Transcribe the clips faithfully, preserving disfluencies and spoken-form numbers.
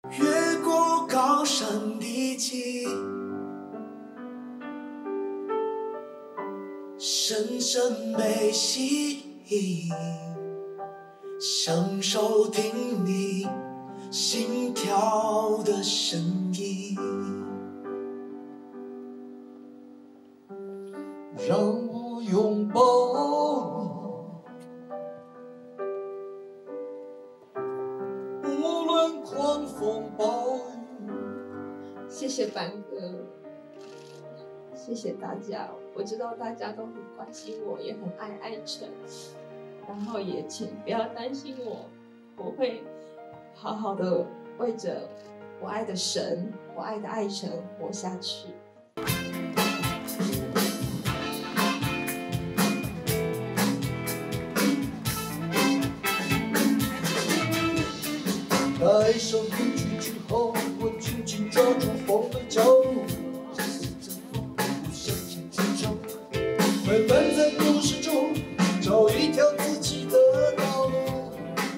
越过高山低脊，深深被吸引，享受听你心跳的声音，让我拥抱你，无论狂风暴雨。 谢谢班哥，谢谢大家。我知道大家都很关心我，也很爱艾辰，然后也请不要担心我，我会好好的为着我爱的神，我爱的艾辰活下去。 带上面具之后，我紧紧抓住风的脚步，这是阵风，向前直冲，慢慢在故事中找一条自己的道路。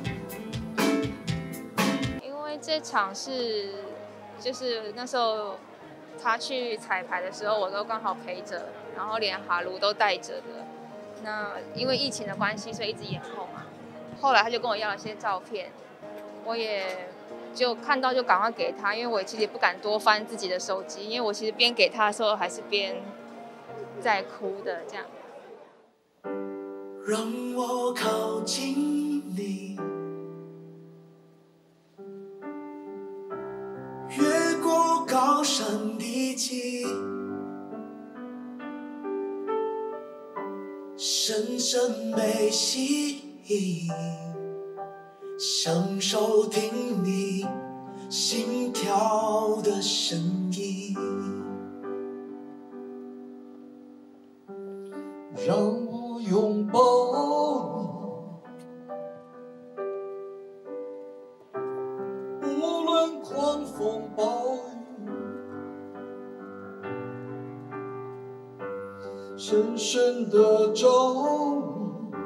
因为这场是，就是那时候他去彩排的时候，我都刚好陪着，然后连哈卢都带着的。那因为疫情的关系，所以一直延后嘛。后来他就跟我要了些照片。我也就看到就赶快给他，因为我其实也不敢多翻自己的手机，因为我其实边给他的时候还是边在哭的这样。 让我靠近你，越过高山低脊，深深被吸引，享受听你心跳的声音，让我拥抱你，无论狂风暴雨，深深的着迷。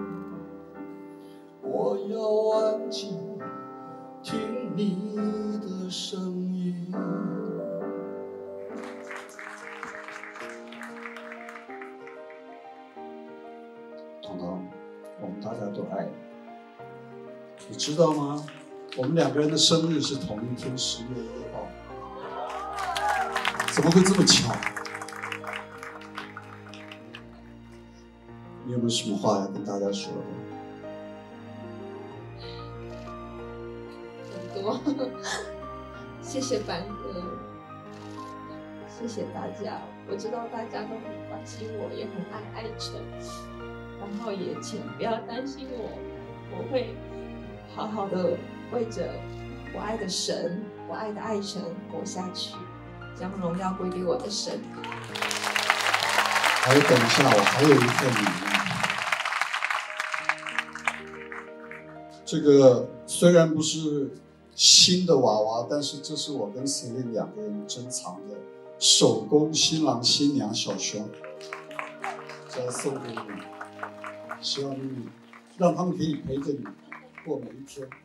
我要安静听你的声音。彤彤，我们大家都爱你，你知道吗？我们两个人的生日是同一天，十月一号，怎么会这么巧？你有没有什么话要跟大家说的？ 多，谢谢班哥，谢谢大家。我知道大家都很关心我，也很爱艾辰，然后也请不要担心我，我会好好的为着我爱的神，我爱的艾辰活下去，将荣耀归给我的神。 还有，等一下，我还有一份礼物。这个虽然不是新的娃娃，但是这是我跟 Celine 两个人珍藏的手工新郎新娘小熊，这要送给你，希望你让他们可以陪着你过每一天。